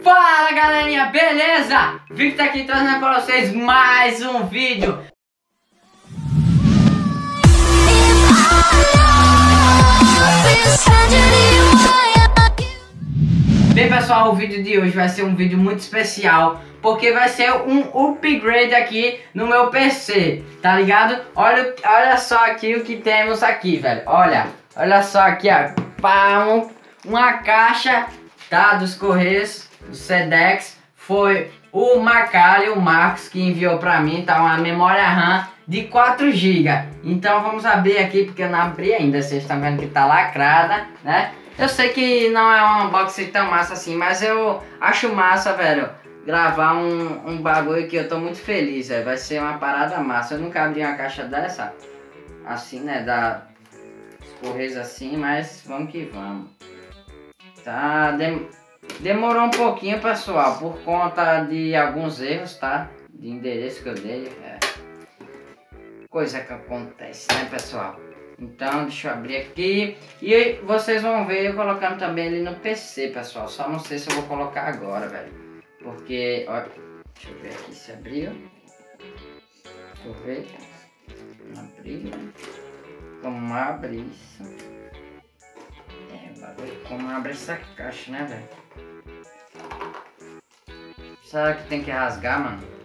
Fala galerinha, beleza? Victor aqui trazendo para vocês mais um vídeo. Bem pessoal, o vídeo de hoje vai ser um vídeo muito especial, porque vai ser um upgrade aqui no meu PC, tá ligado? Olha só aqui o que temos aqui, velho. Olha só aqui, ó, uma caixa, tá, dos Correios, do Sedex. Foi o Macali, o Marcos, que enviou pra mim, tá, uma memória RAM de 4 GB. Então vamos abrir aqui, porque eu não abri ainda, vocês estão vendo que tá lacrada, né? Eu sei que não é um unboxing tão massa assim, mas eu acho massa, velho, gravar um bagulho que eu tô muito feliz, velho. Vai ser uma parada massa. Eu nunca abri uma caixa dessa, assim, né, da Correios assim, mas vamos que vamos. Tá, demorou um pouquinho, pessoal, por conta de alguns erros, tá? De endereço que eu dei, coisa que acontece, né, pessoal? Então, deixa eu abrir aqui. E vocês vão ver eu colocando também ele no PC, pessoal. Só não sei se eu vou colocar agora, velho. Porque, ó, deixa eu ver aqui se abriu. Deixa eu ver. Abriu. Como abre isso? Como abre essa caixa, né, velho? Será que tem que rasgar, mano?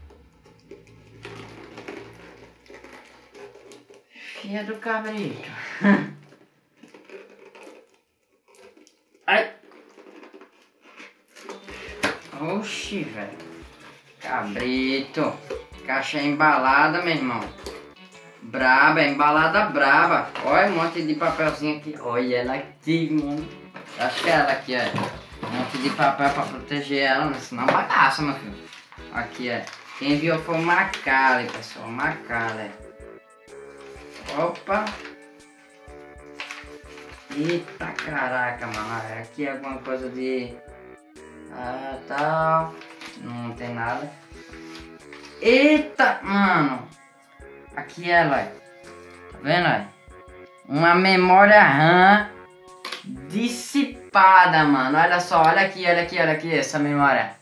Filha do cabrito. Ai. Oxi, velho. Cabrito. Caixa embalada, meu irmão. Braba, embalada braba. Olha um monte de papelzinho aqui. Olha ela aqui, mano. Acho que é ela aqui, ó. Um monte de papel pra proteger ela, né? Senão bagaça, meu filho. Aqui, ó. Quem enviou foi o Macali, pessoal. Macali. Opa. Eita caraca, mano. Aqui é alguma coisa de... tal. Não tem nada. Eita, mano. Aqui ela. Tá vendo, ó? Uma memória RAM dissipada, mano. Olha só, olha aqui essa memória.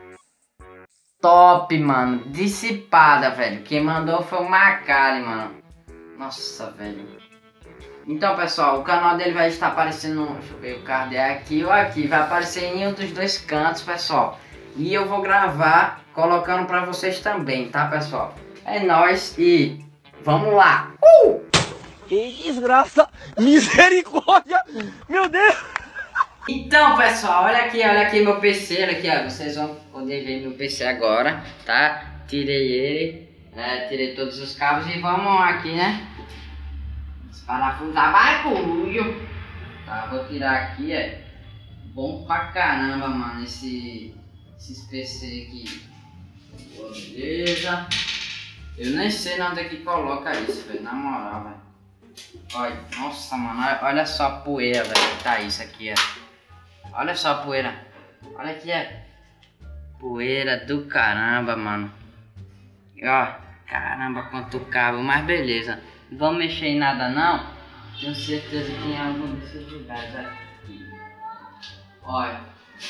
Top, mano. Dissipada, velho. Quem mandou foi o Macali, mano. Nossa, velho. Então, pessoal, o canal dele vai estar aparecendo, deixa eu ver, o card é aqui ou aqui, vai aparecer em um dos dois cantos, pessoal. E eu vou gravar colocando pra vocês também, tá, pessoal? É nóis e vamos lá. Que desgraça, misericórdia, meu Deus. Então, pessoal, olha aqui meu PC, olha aqui, ó, vocês vão poder ver meu PC agora, tá? Tirei ele. Tirei todos os cabos e vamos aqui, né? Desparafusar barulho. Tá, vou tirar aqui, bom pra caramba, mano, esses PC aqui. Beleza. Eu nem sei onde é que coloca isso, velho, na moral, velho. Olha, nossa, mano, olha só a poeira, velho, que tá isso aqui, ó. Olha só a poeira. Olha aqui, poeira do caramba, mano. Ó, caramba, quanto cabo, mas beleza. Não vamos mexer em nada não. Tenho certeza que em algum desses lugares aqui. Olha.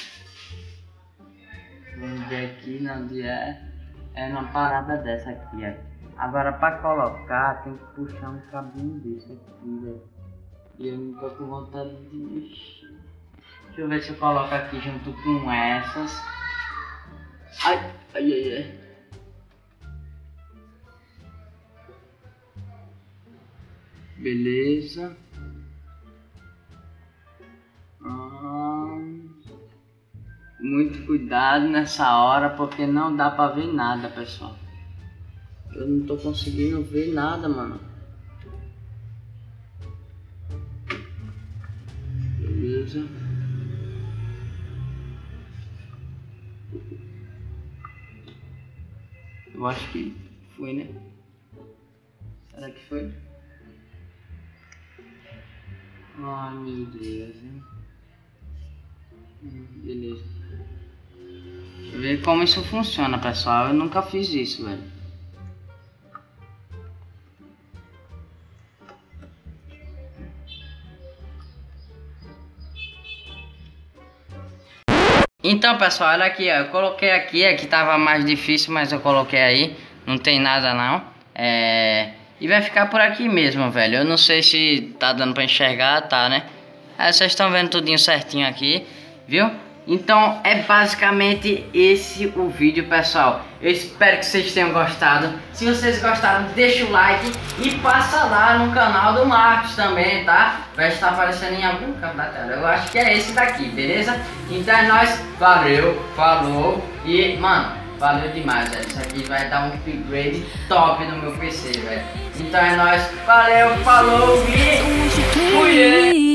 Vamos ver aqui onde é. É uma parada dessa aqui, ó. Agora pra colocar tem que puxar um cabinho desse aqui, velho. E eu não tô com vontade de mexer. Deixa eu ver se eu coloco aqui junto com essas. Ai, ai, ai, ai. Beleza. Muito cuidado nessa hora, porque não dá pra ver nada, pessoal. Eu não tô conseguindo ver nada, mano. Beleza. Eu acho que foi, né? Será que foi? Ai, meu Deus, hein? Beleza. Deixa eu ver como isso funciona, pessoal. Eu nunca fiz isso, velho. Então, pessoal, olha aqui, ó. Eu coloquei aqui tava mais difícil, mas eu coloquei aí. Não tem nada não. E vai ficar por aqui mesmo, velho. Eu não sei se tá dando pra enxergar, tá, né? Vocês estão vendo tudinho certinho aqui, viu? Então é basicamente esse o vídeo, pessoal. Eu espero que vocês tenham gostado. Se vocês gostaram, deixa o like e passa lá no canal do Marcos também, tá? Vai estar aparecendo em algum canto da tela. Eu acho que é esse daqui, beleza? Então é nóis, valeu, falou e, mano, valeu demais, velho. Isso aqui vai dar um upgrade top no meu PC, velho. Então é nóis, valeu, falou e fui!